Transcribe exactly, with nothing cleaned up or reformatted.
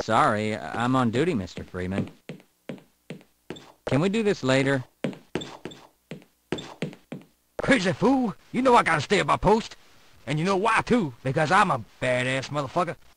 Sorry, I'm on duty, Mister Freeman. Can we do this later? Crazy fool! You know I gotta stay at my post. And you know why, too. Because I'm a badass motherfucker.